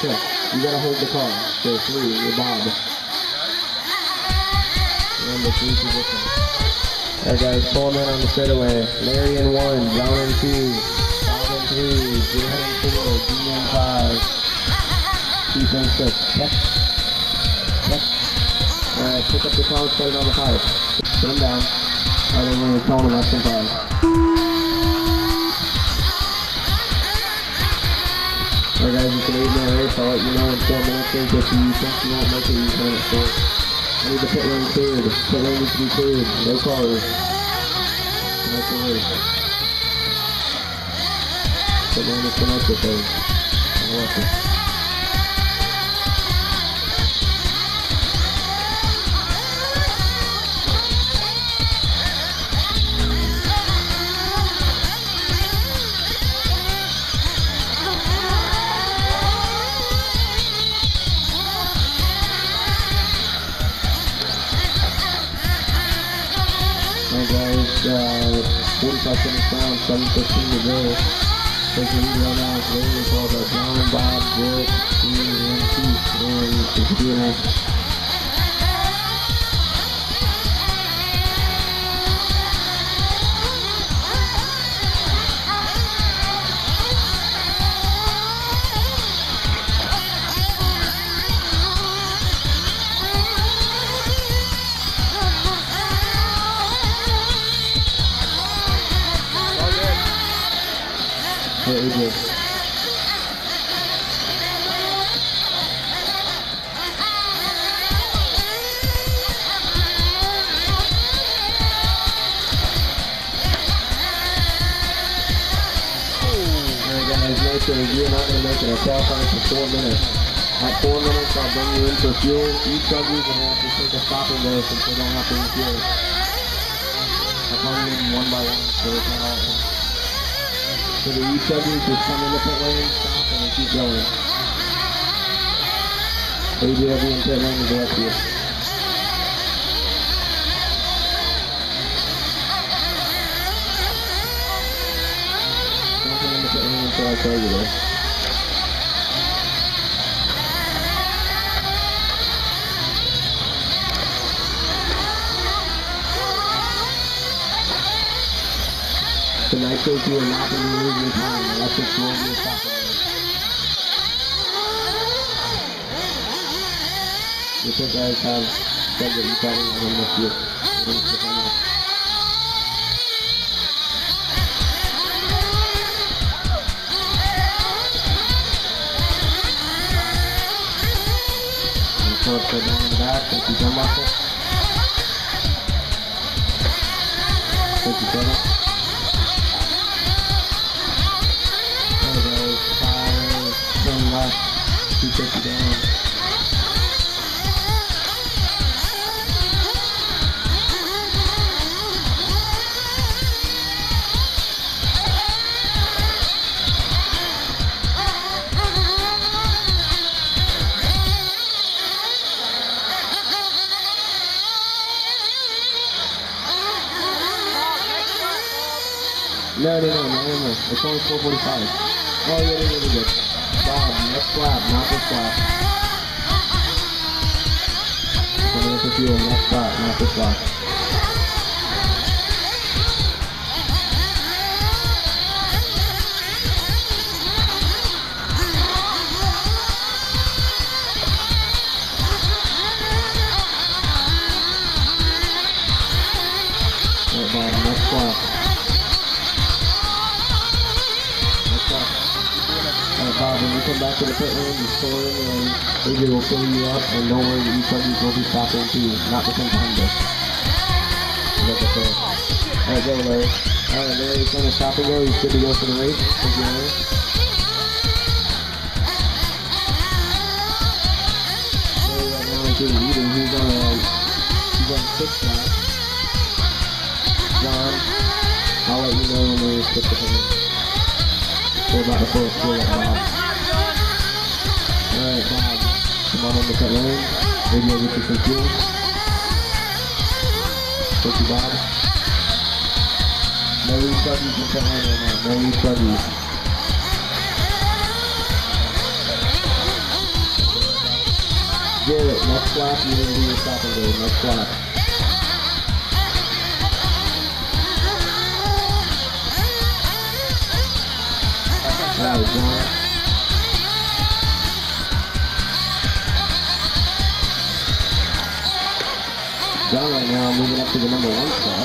check. You gotta hold the car. So 3, you're Bob. Number 3 position. Alright guys, pull them in on the straightaway. Larry in 1, John in 2, Bob in 3, Jim in 4, Dean in 5, Keith in 6. Check. Check. Alright, pick up the car and set it on the pipe. Put them down. Alright, everyone, you're calling less than 5. Alright guys, it's an 8-minute race. I'll let you know in 4 minutes. If you think you won't make it, you can turn it short. I need the pit lane cleared. Pit lane needs to be cleared. No cars. That's the race. Pit lane is connected though. I'll watch it. Alright guys, 45 seconds down, 7:15 to go. Taking the lead right now is Larry, followed by John, Bob, Derek, Dean, and Keith, and it's Q&A. Yeah, we did. Alright guys, Nitros, you're not going to make it. I'll qualify for 4 minutes. At 4 minutes, I'll bring you in for fuel. Each Truggy's going to have to take a stop and go since they don't have to refuel. I'll call you in one by one, so it's not all at once. So the E-Truggies just come in the pit lane, stop, and then keep going. AJ will be in pit lane to direct you. Don't come in the pit lane until I tell you though. The Nitros, you are not going to be losing time. The electrics will be a stopping there. You think guys have said that you probably want to miss you. You're going to stick on that. And so it's down in the back. Thank you, John Marshall. Thank you, Kevin. 10 left, 250 down. No. It's only 4:45. Oh, yeah, really good. Bob, next lap, not this lap. Coming up with you, next lap, not this lap. Alright, Bob, next lap. Bob, when you come back to the pit lane, just pull in and AJ will fill you up, and don't worry, the E-Truggies will be stopping too, not the same time though. Alright, go Larry. Alright, Larry's going to stop and go, he's good to go for the race. Thank you, Larry. Larry right now is doing leading, he's on 6 now. John, I'll let you know when Larry's picked up in. We're about to pull a fuel up, Bob. Alright, Bob. Come on in the pit lane. Maybe I'll get you some fuel. Thank you, Bob. No E-Truggies in pit lane right now. No E-Truggies. Garrett, next flap, you need to do your stop and go. Next flap. Alright, John. John right now moving up to the number 1 spot.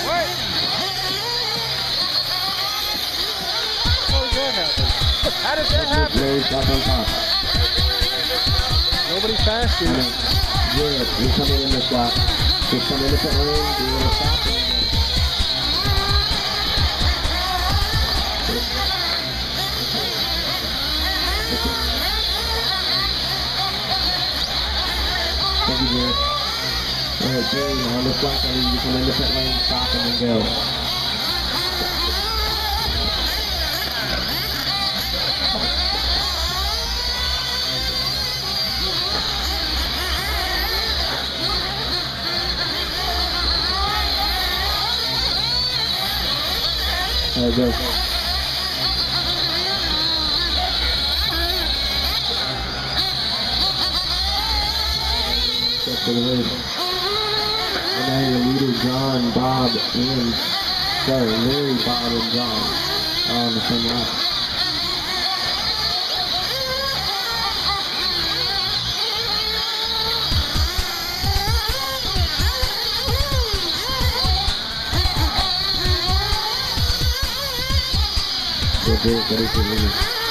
How did that happen? How did that happen? Larry stop on top. Nobody faster. Garrett, you're coming in this lap. Just come in the pit lane, do a little stop. Thank you, Garrett. Alright, Jane, on this lap, I need you to come in the pit lane, stop, and then go. Alright, go. Set for the race. And now your leader, John, Bob, and Larry, Bob, and John are on the same lap. Good, ready for leader.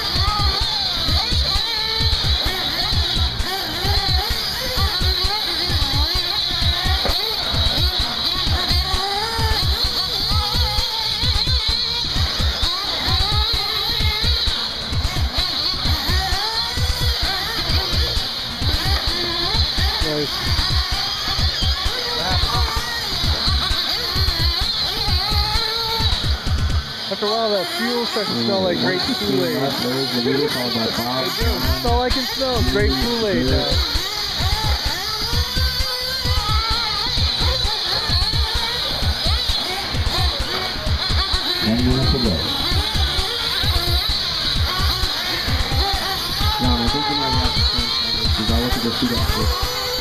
After a while, that fuel starts to smell like grape Kool-Aid. That's all I can smell is grape Kool-Aid now. And you have to go. No, I think you might have to change because I want to go shoot after.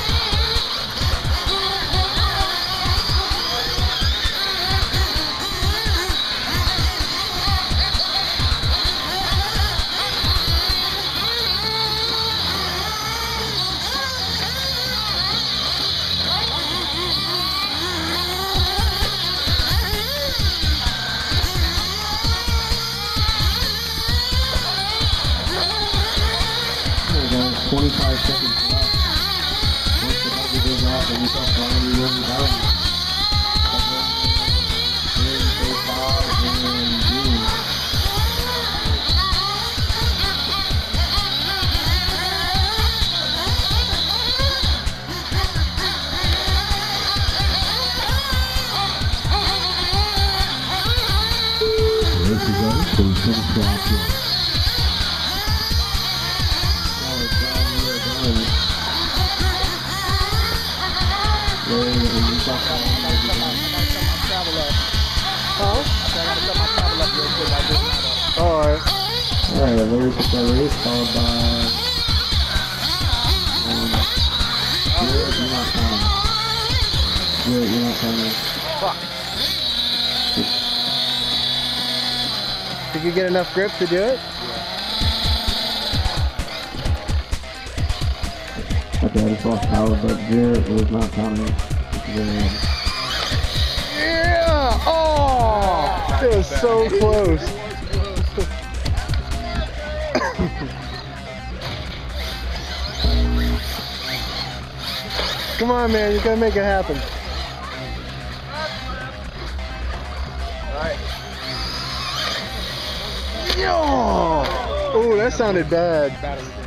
There we go, 25 seconds left. Once the buzzer goes off and you start flying, you will be down. And Gene. Race is over, so we finish the lap. Alright. Alright, Larry took that race, followed by Garrett, you're not coming. Garrett, you're not coming. Fuck. Did you get enough grip to do it? My dad just lost power, but Garrett was not coming. Yeah! Oh! It was so close. Come on, man, you gotta make it happen. Alright. Yo! Oh, that sounded bad.